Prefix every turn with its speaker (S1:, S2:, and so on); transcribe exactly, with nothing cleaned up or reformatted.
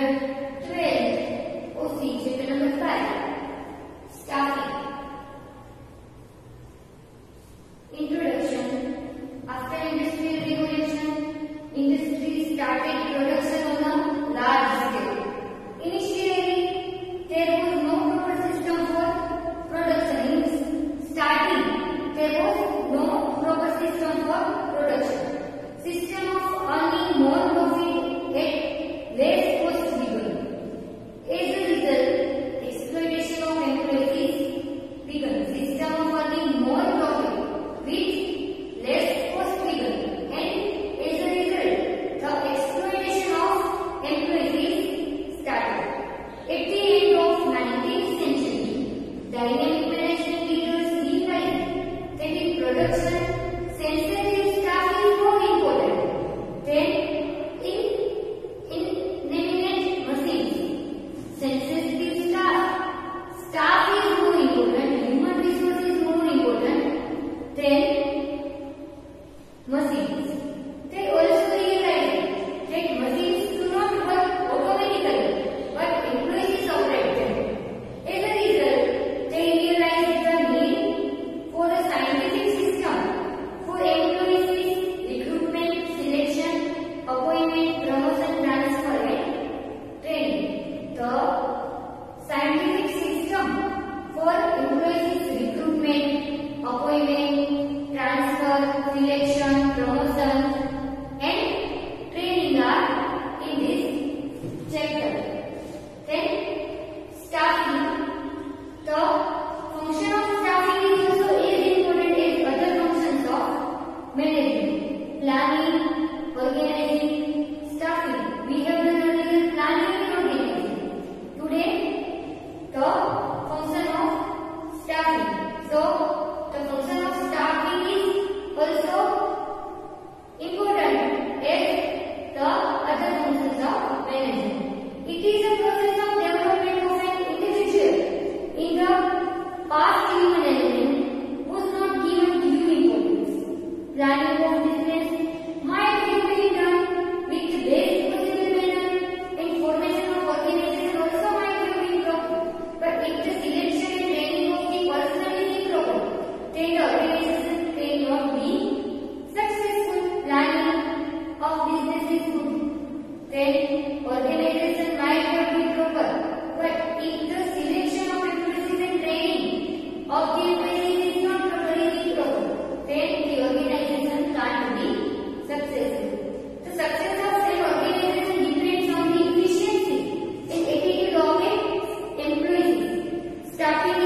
S1: twelve. O C, chapter number five. Staffing. Introduction. After industrial revolution, industry started production on a large scale. Initially, there was no proper system for production. In starting, there was no proper system for production. System of earning more profit at less cost began. As a result, exploitation of employees began. System of earning more profit with less cost began, and as a result, the exploitation of employees started. At the end of nineteenth century, dynamic management leaders realized that in production, sensitive staff is more important than in inanimate machines. Sensitive staff, staff is more important, human resource is more important than machines. They also realized that machines do not work automatically, but employees operate them. As a result, they realized the need for a scientific system for employees, recruitment, selection, appointment, promotion, transfer, and training. The scientific system for employees recruitment, appointment, transfer, selection, promotion, and training are in this chapter. Then, staffing. The function of staffing is also as important as other functions of management. Planning, organizing, staffing. We have done earlier planning and organizing. Today, the function of staffing. So, the function of staffing is also important as the other functions of management. It is a process of development of an individual. In the past, human element was not given due importance. Planning of business might have been done with the best possible manner, and formation of organization also might have been proper. But if the selection and training of the personnel is improper, then the organization cannot be successful. Planning of business is good, then organization might not be proper. But if the selection of employees and training of the employees is not properly proper, then the organization can't be successful. The success of an organization depends on the efficiency and attitude of its employees. Staffing